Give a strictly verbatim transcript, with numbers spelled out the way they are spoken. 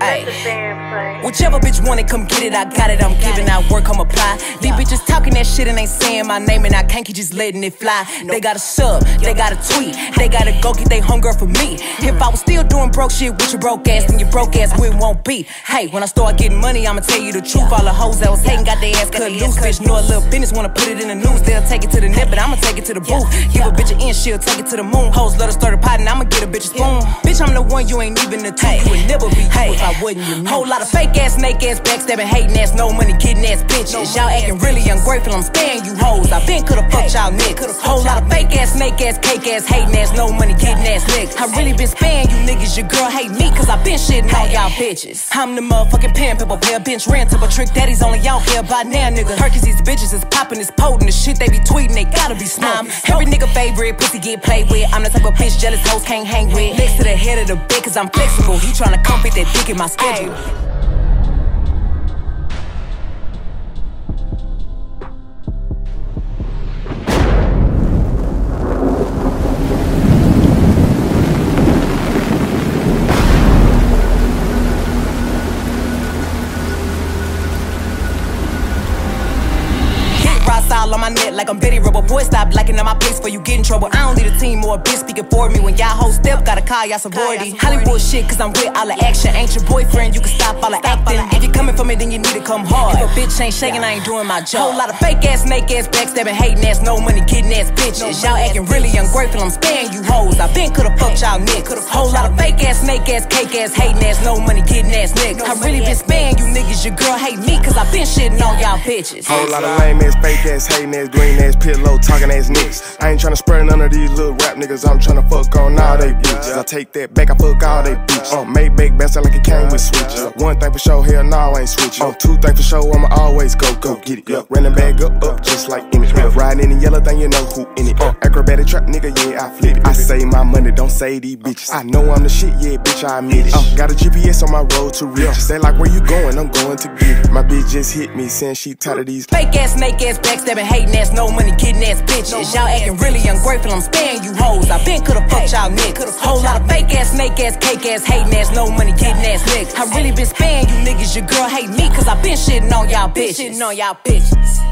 Ay. Whichever bitch want it, come get it, I got it, I'm giving out work, I'm apply. These bitches talking that shit and ain't saying my name, and I can't keep just letting it fly. They got a sub, they got a tweet, they gotta go get they homegirl for me. If I was still doing broke shit with your broke ass, then your broke ass wouldn't won't be. Hey, when I start getting money, I'ma tell you the truth. All the hoes that was hating got their ass cut loose. Bitch know a little business, wanna put it in the news. They'll take it to the net, but I'ma take it to the booth. Give a bitch an inch, she'll take it to the moon. Hoes let her start a pot and I'ma get a bitch a spoon. Bitch, I'm the one, you ain't even the two. You would never be you if I wasn't you. Whole lot of fake ass, snake ass, backstabbing, hating ass, no money, getting ass bitches. Y'all acting really ungrateful, I'm sparing you hoes. I been coulda fucked y'all niggas. Whole lot of fake ass, snake ass, cake ass, hating ass, no money, getting ass niggas. I really been sparing you niggas. Your girl hate me cause I been shitting on y'all bitches. I'm the motherfucking pen people, player, bench rent up a trick daddies only y'all care by now, nigga. Perkins, these bitches is popping, is potent. The shit they be tweeting, they gotta be smoking. Every nigga favorite, pussy get played with. I'm the type of bitch jealous hoes can't hang with. Next to the head of the bed cause I'm flexible. He tryna come fit that dick in my schedule. All on my net like I'm Betty Rubber. Boy, stop liking on my place for you get in trouble. I don't need a team or a bitch speaking for me. When y'all whole step, gotta call y'all sorority. Hollywood shit, cause I'm with all the action. Ain't your boyfriend, you can stop all the acting. If you coming for me, then you need to come hard. If a bitch ain't shaking, I ain't doing my job. Whole lot of fake ass, snake ass, backstabbing, hating ass, no money, getting ass bitches. Y'all acting really ungrateful, I'm sparing you hoes. I been coulda fucked y'all niggas. Whole lot of fake ass, snake ass, cake ass, hating ass, no money, getting ass niggas. I really been sparing you niggas. Your girl hate me cause I been shitting on y'all bitches. Whole lot of lame ass, fake ass, hating ass, green ass, pillow, talking ass niggas. I ain't tryna spur none of these little rap niggas. I'm tryna fuck on all they bitches. I take that back, I fuck all they bitches. Uh, made back best like it came with switches. Uh, one thing for sure, hell no, I ain't switching. Uh, two things for sure, I'ma always go, go get it. Uh, running back up, up, just like in it. Uh, riding in the yellow thing, you know who in it. Uh, acrobatic trap nigga, yeah, I flip it. I say my money, don't say these bitches. I know I'm the shit, yeah, bitch, I admit it. Uh, got a G P S on my road to riches. They like, where you going? I'm going to get it. My bitch just hit me, saying she tired of these fake ass, snake ass, backstabbing, hating ass, no money, getting ass bitches. Y'all acting really ungrateful, I'm sparing you hoes. I been coulda fucked y'all niggas. Whole lot of fake ass, snake ass, cake ass, hating ass, no money, getting ass niggas. I really been sparing you niggas. Your girl hate me cause I been shitting on y'all bitches. Shitting on y'all bitches.